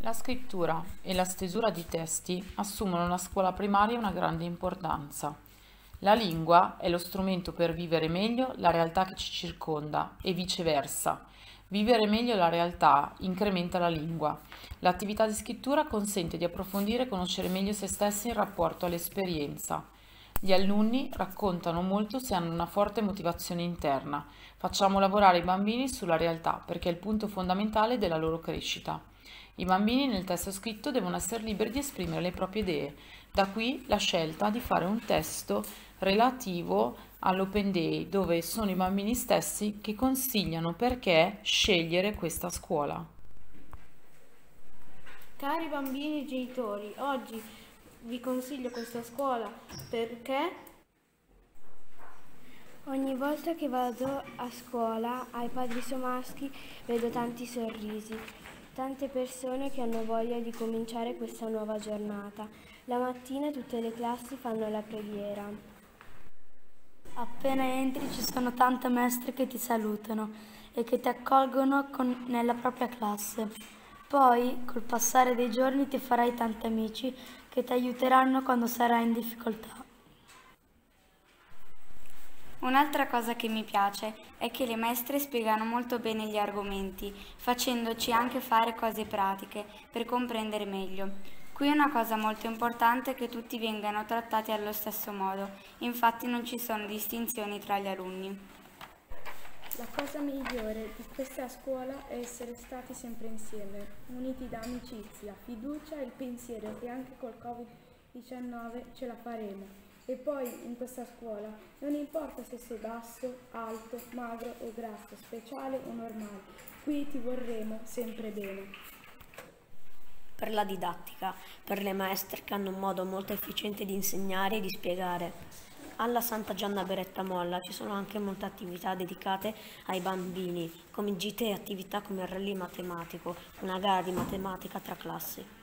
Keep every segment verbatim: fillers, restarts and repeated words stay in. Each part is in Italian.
La scrittura e la stesura di testi assumono nella scuola primaria una grande importanza. La lingua è lo strumento per vivere meglio la realtà che ci circonda e viceversa. Vivere meglio la realtà incrementa la lingua. L'attività di scrittura consente di approfondire e conoscere meglio se stessi in rapporto all'esperienza. Gli alunni raccontano molto se hanno una forte motivazione interna. Facciamo lavorare i bambini sulla realtà perché è il punto fondamentale della loro crescita. I bambini nel testo scritto devono essere liberi di esprimere le proprie idee. Da qui la scelta di fare un testo relativo all'Open Day, dove sono i bambini stessi che consigliano perché scegliere questa scuola. Cari bambini e genitori, oggi vi consiglio questa scuola perché ogni volta che vado a scuola ai Padri Somaschi vedo tanti sorrisi, tante persone che hanno voglia di cominciare questa nuova giornata. La mattina tutte le classi fanno la preghiera. Appena entri ci sono tante maestre che ti salutano e che ti accolgono con- nella propria classe. Poi, col passare dei giorni, ti farai tanti amici che ti aiuteranno quando sarai in difficoltà. Un'altra cosa che mi piace è che le maestre spiegano molto bene gli argomenti, facendoci anche fare cose pratiche per comprendere meglio. Qui una cosa molto importante è che tutti vengano trattati allo stesso modo, infatti non ci sono distinzioni tra gli alunni. La cosa migliore di questa scuola è essere stati sempre insieme, uniti da amicizia, fiducia e il pensiero che anche col covid diciannove ce la faremo. E poi in questa scuola non importa se sei basso, alto, magro o grasso, speciale o normale, qui ti vorremo sempre bene. Per la didattica, per le maestre che hanno un modo molto efficiente di insegnare e di spiegare. Alla Santa Gianna Beretta Molla ci sono anche molte attività dedicate ai bambini, come gite e attività come il rally matematico, una gara di matematica tra classi.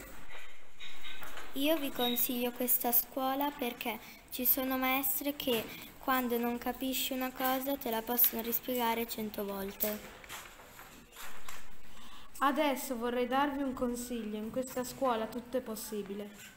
Io vi consiglio questa scuola perché ci sono maestre che quando non capisci una cosa te la possono rispiegare cento volte. adesso vorrei darvi un consiglio, in questa scuola tutto è possibile.